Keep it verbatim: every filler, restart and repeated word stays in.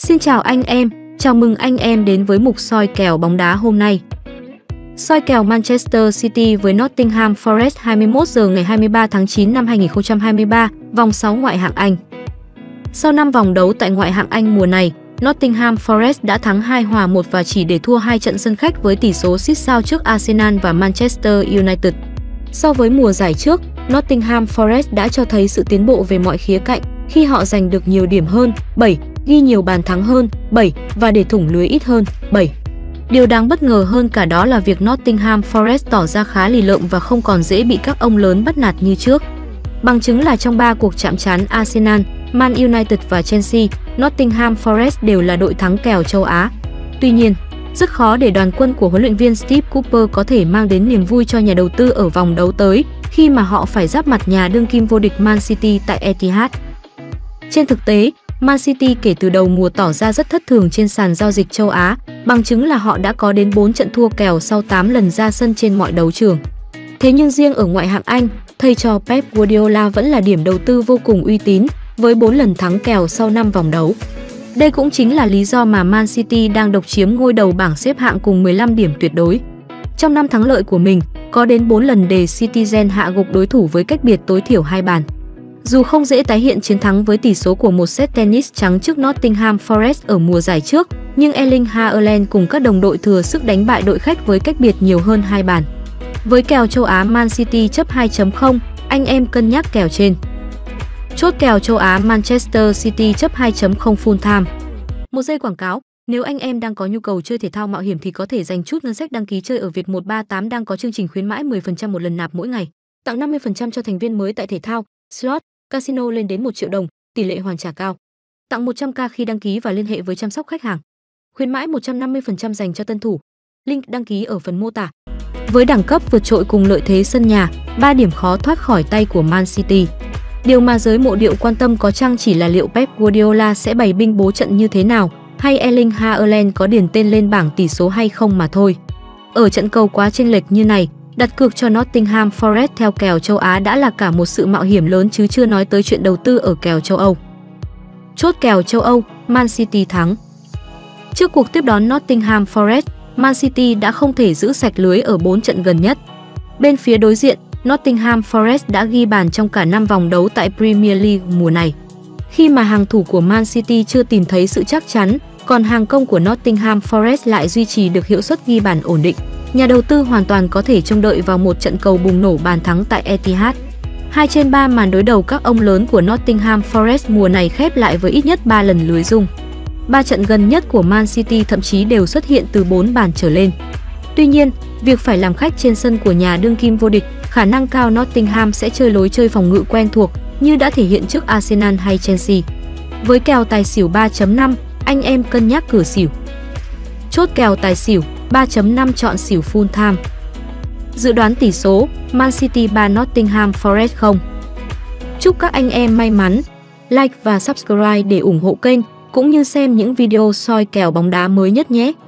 Xin chào anh em, chào mừng anh em đến với mục soi kèo bóng đá hôm nay. Soi kèo Manchester City với Nottingham Forest hai mươi mốt giờ ngày hai mươi ba tháng chín năm hai nghìn không trăm hai mươi ba, vòng sáu ngoại hạng Anh. Sau năm vòng đấu tại ngoại hạng Anh mùa này, Nottingham Forest đã thắng hai hòa một và chỉ để thua hai trận sân khách với tỷ số xít sao trước Arsenal và Manchester United. So với mùa giải trước, Nottingham Forest đã cho thấy sự tiến bộ về mọi khía cạnh khi họ giành được nhiều điểm hơn, bảy, ghi nhiều bàn thắng hơn, bảy, và để thủng lưới ít hơn, bảy. Điều đáng bất ngờ hơn cả đó là việc Nottingham Forest tỏ ra khá lì lợm và không còn dễ bị các ông lớn bắt nạt như trước. Bằng chứng là trong ba cuộc chạm trán Arsenal, Man United và Chelsea, Nottingham Forest đều là đội thắng kèo châu Á. Tuy nhiên, rất khó để đoàn quân của huấn luyện viên Steve Cooper có thể mang đến niềm vui cho nhà đầu tư ở vòng đấu tới khi mà họ phải giáp mặt nhà đương kim vô địch Man City tại Etihad. Trên thực tế, Man City kể từ đầu mùa tỏ ra rất thất thường trên sàn giao dịch châu Á, bằng chứng là họ đã có đến bốn trận thua kèo sau tám lần ra sân trên mọi đấu trường. Thế nhưng riêng ở ngoại hạng Anh, thầy trò Pep Guardiola vẫn là điểm đầu tư vô cùng uy tín, với bốn lần thắng kèo sau năm vòng đấu. Đây cũng chính là lý do mà Man City đang độc chiếm ngôi đầu bảng xếp hạng cùng mười lăm điểm tuyệt đối. Trong năm thắng lợi của mình, có đến bốn lần để Citizen hạ gục đối thủ với cách biệt tối thiểu hai bàn. Dù không dễ tái hiện chiến thắng với tỷ số của một set tennis trắng trước Nottingham Forest ở mùa giải trước, nhưng Erling Haaland cùng các đồng đội thừa sức đánh bại đội khách với cách biệt nhiều hơn hai bàn. Với kèo châu Á Man City chấp hai chấm không, anh em cân nhắc kèo trên. Chốt kèo châu Á Manchester City chấp hai chấm không full time. Một giây quảng cáo, nếu anh em đang có nhu cầu chơi thể thao mạo hiểm thì có thể dành chút ngân sách đăng ký chơi ở Việt một ba tám đang có chương trình khuyến mãi mười phần trăm một lần nạp mỗi ngày, tặng năm mươi phần trăm cho thành viên mới tại thể thao, slot, casino lên đến một triệu đồng, tỷ lệ hoàn trả cao. Tặng một trăm k khi đăng ký và liên hệ với chăm sóc khách hàng. Khuyến mãi một trăm năm mươi phần trăm dành cho tân thủ. Link đăng ký ở phần mô tả. Với đẳng cấp vượt trội cùng lợi thế sân nhà, ba điểm khó thoát khỏi tay của Man City. Điều mà giới mộ điệu quan tâm có chăng chỉ là liệu Pep Guardiola sẽ bày binh bố trận như thế nào, hay Erling Haaland có điền tên lên bảng tỷ số hay không mà thôi. Ở trận cầu quá chênh lệch như này, đặt cược cho Nottingham Forest theo kèo châu Á đã là cả một sự mạo hiểm lớn chứ chưa nói tới chuyện đầu tư ở kèo châu Âu. Chốt kèo châu Âu, Man City thắng. Trước cuộc tiếp đón Nottingham Forest, Man City đã không thể giữ sạch lưới ở bốn trận gần nhất. Bên phía đối diện, Nottingham Forest đã ghi bàn trong cả năm vòng đấu tại Premier League mùa này. Khi mà hàng thủ của Man City chưa tìm thấy sự chắc chắn, còn hàng công của Nottingham Forest lại duy trì được hiệu suất ghi bàn ổn định, nhà đầu tư hoàn toàn có thể trông đợi vào một trận cầu bùng nổ bàn thắng tại Etihad. Hai trên ba màn đối đầu các ông lớn của Nottingham Forest mùa này khép lại với ít nhất ba lần lưới rung. Ba trận gần nhất của Man City thậm chí đều xuất hiện từ bốn bàn trở lên. Tuy nhiên, việc phải làm khách trên sân của nhà đương kim vô địch, khả năng cao Nottingham sẽ chơi lối chơi phòng ngự quen thuộc như đã thể hiện trước Arsenal hay Chelsea. Với kèo tài xỉu ba chấm năm, anh em cân nhắc cửa xỉu. Chốt kèo tài xỉu ba chấm năm chọn xỉu full time. Dự đoán tỷ số Man City ba Nottingham Forest không. Chúc các anh em may mắn. Like và subscribe để ủng hộ kênh cũng như xem những video soi kèo bóng đá mới nhất nhé.